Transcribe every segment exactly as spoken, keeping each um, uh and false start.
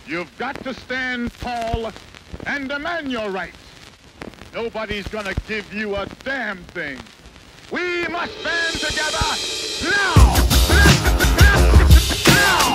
You've got to stand tall and demand your rights. Nobody's gonna give you a damn thing. We must stand together now! Now!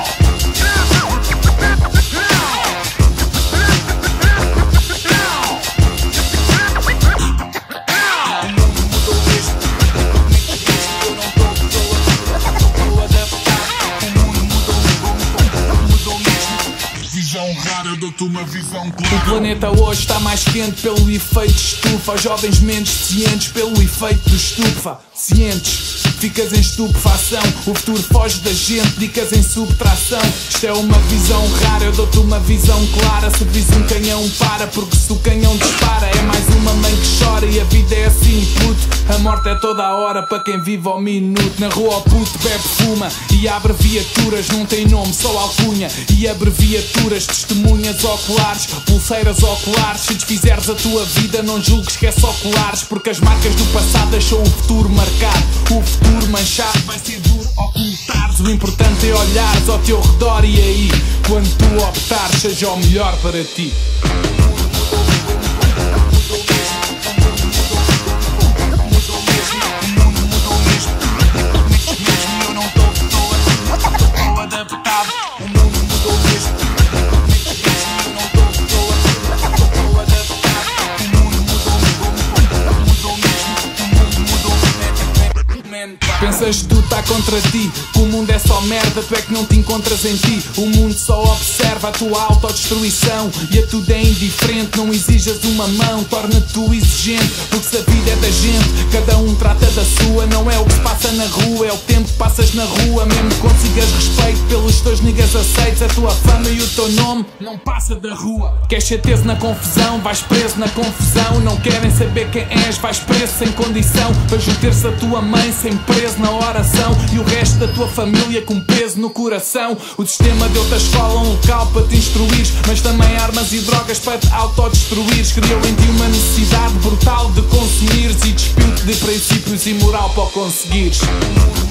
Rara, eu dou-te uma visão clara. O planeta hoje está mais quente pelo efeito estufa. Os jovens menos cientes pelo efeito do estufa. Cientes, ficas em estupefação. O futuro foge da gente, dicas em subtração. Isto é uma visão rara, eu dou-te uma visão clara. Se vis um canhão para, porque se o canhão dispara é mais uma mãe que chora. E a vida é assim, puto. A morte é toda a hora para quem vive ao minuto. Na rua o puto bebe, fuma e abre viaturas. Não tem nome, só alcunha e abreviaturas. Testemunhas oculares, pulseiras oculares. Se desfizeres a tua vida, não julgues que é só colares, porque as marcas do passado deixam o futuro marcado. O futuro manchado vai ser duro ocultares. O importante é olhares ao teu redor e aí, quando tu optares, seja o melhor para ti. Pensas que tudo está contra ti, que o mundo é só merda, tu é que não te encontras em ti. O mundo só observa a tua autodestruição e a tudo é indiferente. Não exijas uma mão, torna-te exigente, porque se a vida é da gente, cada um trata da sua. Não é o que se passa na rua, é o tempo que passas na rua. Mesmo que consigas respeito pelos teus niggas aceites, a tua fama e o teu nome não passa da rua. Queres ser teso na confusão, vais preso na confusão. Não querem saber quem és, vais preso sem condição. Vais ter-se a tua mãe sem preso na oração e o resto da tua família com peso no coração. O sistema deu-te a escola, um local para te instruires, mas também armas e drogas para te autodestruires. Criou em ti uma necessidade brutal de consumires e despiu-te de princípios e moral para o conseguires.